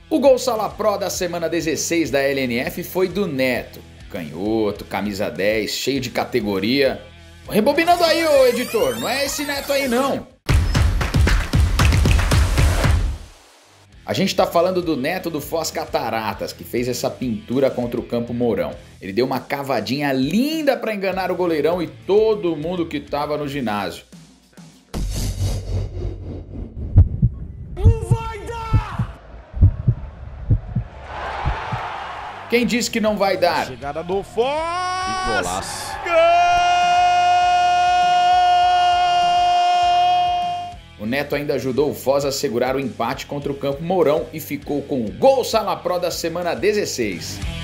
O gol Salapró da semana 16 da LNF foi do Neto. Canhoto, camisa 10, cheio de categoria. Rebobinando aí, ô editor, não é esse Neto aí não. A gente tá falando do Neto do Foz Cataratas, que fez essa pintura contra o Campo Mourão. Ele deu uma cavadinha linda pra enganar o goleirão e todo mundo que tava no ginásio. Quem disse que não vai dar? Chegada do Foz! Que golaço! O Neto ainda ajudou o Foz a segurar o empate contra o Campo Mourão e ficou com o gol Salapró da semana 16.